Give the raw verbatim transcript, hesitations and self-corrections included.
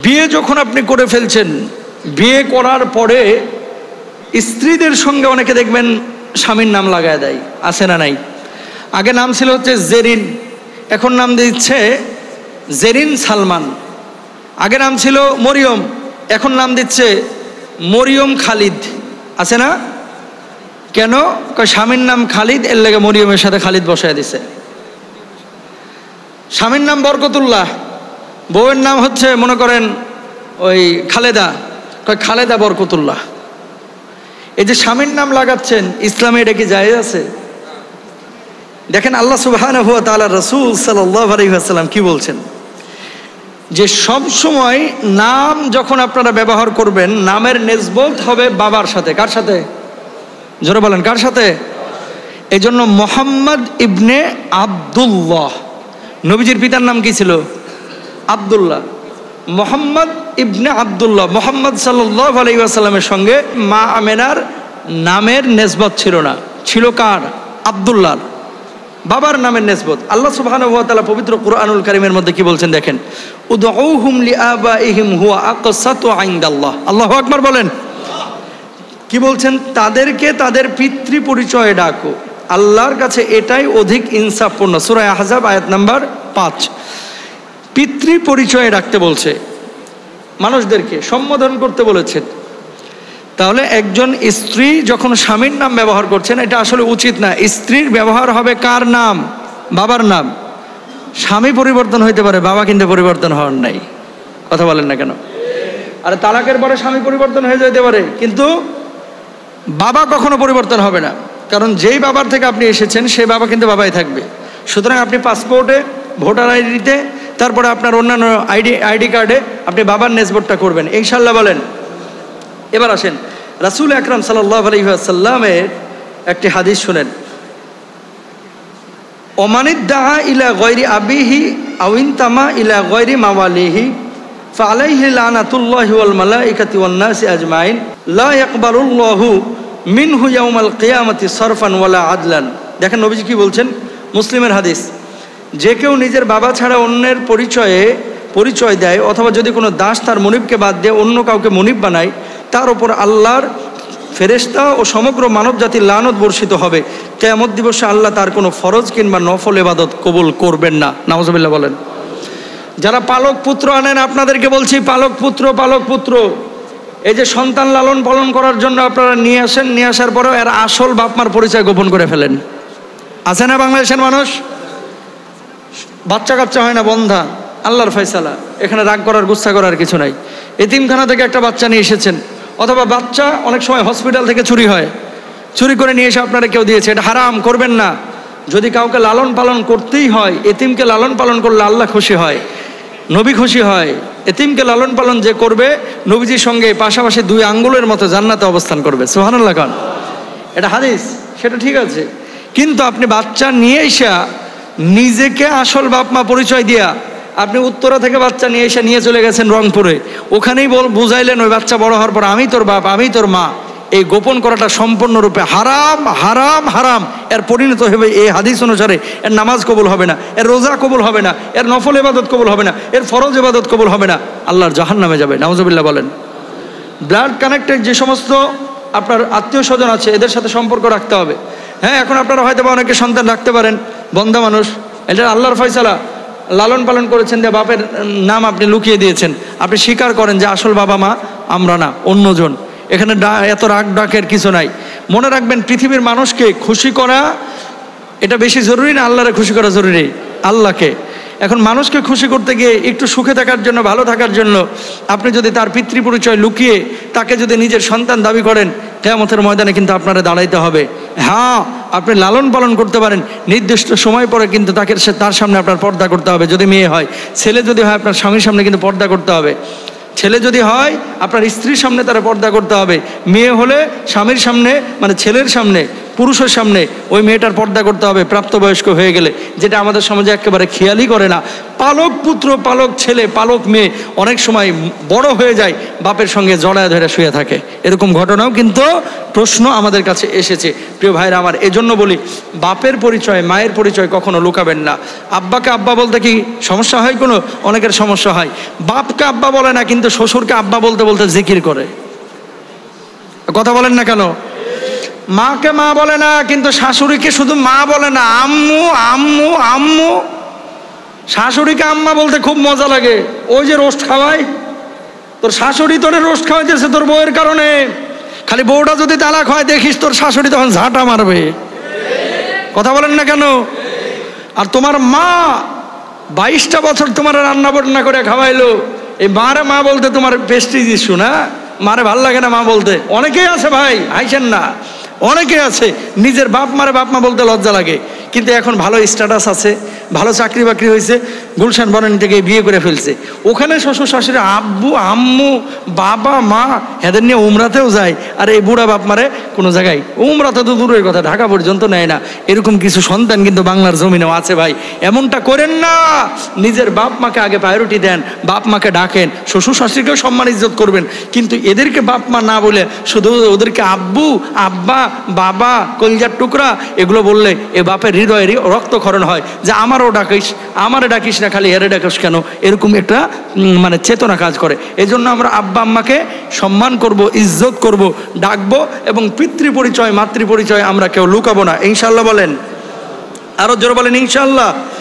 বিয়ে যখন আপনি করে ফেলছেন, বিয়ে করার পরে স্ত্রীদের সঙ্গে অনেকে দেখবেন স্বামীর নাম লাগায় দেয়, আছে না নাই? আগে নাম ছিল হচ্ছে জেরিন, এখন নাম দিচ্ছে জেরিন সালমান। আগে নাম ছিল মরিয়ম, এখন নাম দিচ্ছে মরিয়ম খালিদ, আছে না? কেন? স্বামীর নাম খালিদ, এর লেগে মরিয়মের সাথে খালিদ বসায় দিছে। স্বামীর নাম বরকতুল্লাহ, বউয়ের নাম হচ্ছে মনে করেন ওই খালেদা, খালেদা বরকতুল্লাহ। এই যে স্বামীর নাম লাগাচ্ছেন, ইসলামে এটা কি জায়েজ আছে? দেখেন আল্লাহ সুবহানাহু ওয়া তাআলা, রাসূল সাল্লাল্লাহু আলাইহি ওয়াসাল্লাম কি বলছেন, যে সব সময় নাম যখন আপনারা ব্যবহার করবেন, নামের নিসবত হবে বাবার সাথে। কার সাথে? জোরে বলেন, কার সাথে? এই জন্য মুহাম্মদ ইবনে আব্দুল্লাহ, নবীজির পিতার নাম কি ছিল? আব্দুল্লাহ। মুহাম্মদ ইবনে আব্দুল্লাহ, মুহাম্মদ সাল্লাল্লাহু আলাইহি ওয়াসাল্লামের সঙ্গে মা আমেনার নামের নিসবত ছিল না, ছিল কার? আব্দুল্লাহর, বাবার নামের নিসবত। আল্লাহ সুবহানাহু ওয়া তাআলা পবিত্র কুরআনুল কারীমের মধ্যে কি বলছেন দেখেন, উদউহুম লিআবাইহিম হুয়া আকসাতু ইনদাল্লাহ। আল্লাহু আকবার বলেন। কি বলছেন? তাদেরকে তাদের পিতৃ পরিচয়ে ডাকো, আল্লাহর কাছে এটাই অধিক ইনসাফপূর্ণ। সূরা আহজাব আয়াত নাম্বার পাঁচ। পিতৃ পরিচয়ে ডাকতে বলছে, মানুষদেরকে সম্বোধন করতে বলেছেন। তাহলে একজন স্ত্রী যখন স্বামীর নাম ব্যবহার করছেন, এটা আসলে উচিত না। স্ত্রীর ব্যবহার হবে কার নাম? বাবার নাম। স্বামী পরিবর্তন হইতে পারে, বাবা কিন্তু পরিবর্তন হওয়ার নাই। কথা বলেন না কেন? আর তালাকের পরে স্বামী পরিবর্তন হয়ে যেতে পারে, কিন্তু বাবা কখনো পরিবর্তন হবে না। কারণ যেই বাবার থেকে আপনি এসেছেন, সেই বাবা কিন্তু বাবাই থাকবে। সুতরাং আপনি পাসপোর্টে, ভোটার আইডিতে, তারপরে আপনার অন্যান্য আইডি আইডি কার্ডে আপনি বাবার নিসবতটা করবেন, ইনশাআল্লাহ বলেন। এবার আসেন রাসূল আকরাম সাল্লাল্লাহু আলাইহি ওয়াসাল্লামের একটি হাদিস শুনেন। ওমানিদ্দাআ ইলা গায়রি আবিহি আও ইনতামা ইলা গায়রি মাওয়ালিহি ফাআলাইহি লানাতুল্লাহি ওয়াল মালাইকাতি ওয়ান নাসি আজমাইন লা ইয়াকবালুল্লাহু মিনহু ইয়াউমাল কিয়ামাতি সারফান ওয়ালা আদলান। দেখেন নবীজি কি বলছেন, মুসলিমের হাদিস। যে কেউ নিজের বাবা ছাড়া অন্যের পরিচয়ে পরিচয় দেয়, অথবা যদি কোনো দাস তার মনিবকে বাদ দিয়ে অন্য কাউকে মনিব বানায়, তার উপর আল্লাহর ফেরেশতা ও সমগ্র মানব জাতির লানত বর্ষিত হবে। কিয়ামত দিবসে আল্লাহ তার কোনো ফরজ কিংবা নফল ইবাদত কবুল করবেন না। নাউজুবিল্লাহ বলেন। যারা পালক পুত্র আনেন, আপনাদেরকে বলছি, পালক পুত্র পালক পুত্র এই যে সন্তান লালন পালন করার জন্য আপনারা নিয়ে আসেন, নিয়ে আসার পরেও এর আসল বাপমার পরিচয় গোপন করে ফেলেন। আছে না বাংলাদেশের মানুষ? বাচ্চা কাচ্চা হয় না, বন্ধা, আল্লাহর ফয়সালা, এখানে রাগ করার, গুচ্ছা করার কিছু নাই। এতিমখানা থেকে একটা বাচ্চা নিয়ে এসেছেন, অথবা বাচ্চা অনেক সময় হসপিটাল থেকে চুরি হয়, চুরি করে নিয়ে এসে আপনারা কেউ দিয়েছে, এটা হারাম, করবেন না। যদি কাউকে লালন পালন করতেই হয়, এতিমকে লালন পালন করলে আল্লাহ খুশি হয়, নবী খুশি হয়। এতিমকে লালন পালন যে করবে, নবীজির সঙ্গে পাশাপাশি দুই আঙ্গুলের মতো জান্নাতে অবস্থান করবে। সুবহানাল্লাহ খান, এটা হাদিস, সেটা ঠিক আছে। কিন্তু আপনি বাচ্চা নিয়ে এসে নিজেকে আসল বাপ মা পরিচয় দিয়া, আপনি উত্তরা থেকে বাচ্চা নিয়ে এসে নিয়ে চলে গেছেন রংপুরে, ওখানেই বল বুঝাইলেন ওই বাচ্চা বড় হওয়ার পর আমি তোর বাপ, আমি তোর মা। এই গোপন করাটা সম্পূর্ণরূপে হারাম, হারাম, হারাম। এর পরিণত হবে এই হাদিস অনুসারে এর নামাজ কবুল হবে না, এর রোজা কবুল হবে না, এর নফল ইবাদত কবুল হবে না, এর ফরজ ইবাদত কবুল হবে না, আল্লাহর জাহান্নামে যাবে। নাউজুবিল্লাহ বলেন। ব্লাড কানেক্টেড যে সমস্ত আপনার আত্মীয় স্বজন আছে, এদের সাথে সম্পর্ক রাখতে হবে। হ্যাঁ, এখন আপনারা হয়তো বা অনেকে সন্তান রাখতে পারেন, বন্ধা মানুষ, এটা আল্লাহর ফয়সালা। লালন পালন করেছেন, যে বাপের নাম আপনি লুকিয়ে দিয়েছেন, আপনি স্বীকার করেন যে আসল বাবা মা আমরা না, অন্যজন। এখানে এত রাগ ডাকের কিছু নাই। মনে রাখবেন, পৃথিবীর মানুষকে খুশি করা এটা বেশি জরুরি না আল্লাহরে খুশি করা জরুরি? আল্লাহকে। এখন মানুষকে খুশি করতে গিয়ে, একটু সুখে থাকার জন্য, ভালো থাকার জন্য আপনি যদি তার পিতৃ পরিচয় লুকিয়ে তাকে যদি নিজের সন্তান দাবি করেন, কিয়ামতের ময়দানে কিন্তু আপনারা দাঁড়াইতে হবে। হ্যাঁ, আপনি লালন পালন করতে পারেন, নির্দিষ্ট সময় পরে কিন্তু তাকে তার সামনে আপনার পর্দা করতে হবে। যদি মেয়ে হয়, ছেলে যদি হয় আপনার স্বামীর সামনে কিন্তু পর্দা করতে হবে। ছেলে যদি হয় আপনার স্ত্রীর সামনে তারা পর্দা করতে হবে। মেয়ে হলে স্বামীর সামনে, মানে ছেলের সামনে পুরুষের সামনে ওই মেয়েটার পর্দা করতে হবে প্রাপ্তবয়স্ক হয়ে গেলে, যেটা আমাদের সমাজে একেবারে খেয়ালই করে না। পালক পুত্র, পালক ছেলে, পালক মেয়ে অনেক সময় বড় হয়ে যায়, বাপের সঙ্গে জড়ায় ধরে শুয়ে থাকে, এরকম ঘটনাও কিন্তু প্রশ্ন আমাদের কাছে এসেছে। প্রিয় ভাইরা আমার, এজন্য বলি বাপের পরিচয় মায়ের পরিচয় কখনো লুকাবেন না। আব্বাকে আব্বা বলতে কি সমস্যা হয়? কোনো অনেকের সমস্যা হয়। বাপকে আব্বা বলে না, কিন্তু শ্বশুরকে আব্বা বলতে বলতে জিকির করে। কথা বলেন না কেন? মাকে মা বলে না, কিন্তু শাশুড়িকে শুধু মা বলে না, আম্মু আম্মু আম্মু। শাশুড়িকে আম্মা বলতে খুব মজা লাগে। ওই যে রোস্ট খাওয়াই, তোর শাশুড়ি তোরে রোস্ট খাওয়াইতেছে তোর বউয়ের কারণে। খালি বউটা যদি তালাক হয় দেখিস তোর শাশুড়ি তখন ঝাঁটা মারবে। কথা বলেন না কেন? আর তোমার মা বাইশটা বছর তোমার রান্না বান্না করে খাওয়াইলো, এই মারে মা বলতে তোমার প্রেস্টিজ ইস্যু না? মারে ভাল লাগে না মা বলতে? অনেকেই আছে ভাই, হাইছেন না, অনেকে আছে নিজের বাপ মারে বাপ মা বলতে লজ্জা লাগে। কিন্তু এখন ভালো স্ট্যাটাস আছে, ভালো চাকরি বাকরি হয়েছে, গুলশান বনানী থেকে বিয়ে করে ফেলছে, ওখানে শ্বশুর শাশুড়ি আব্বু আম্মু বাবা মা এদের নিয়ে উমরাতেও যায়। আর এই বুড়া বাপ মারে কোনো জায়গায় উমরাতে তো দূরের কথা, ঢাকা পর্যন্ত নেয় না। এরকম কিছু সন্তান কিন্তু বাংলার জমিনেও আছে ভাই। এমনটা করেন না, নিজের বাপ মাকে আগে প্রায়োরিটি দেন, বাপ মাকে ডাকেন, শ্বশুর শাশুড়িকেও সম্মান ইজ্জত করবেন, কিন্তু এদেরকে বাপ মা না বলে শুধু ওদেরকে আব্বু আব্বা বাবা কলিজার টুকরা এগুলো বললে এ বাপের হৃদয়ে রক্তক্ষরণ হয়, যে আমারও ডাকিস, আমারে ডাকিস না, খালি এরে ডাকিস কেন, এরকম একটা মানে চেতনা কাজ করে। এই জন্য আমরা আব্বা আম্মাকে সম্মান করব, ইজ্জত করব, ডাকবো, এবং পিতৃ পরিচয় মাতৃ পরিচয় আমরা কেউ লুকাবো না, ইনশাল্লাহ। বলেন আরো জোরে বলেন ইনশাল্লাহ।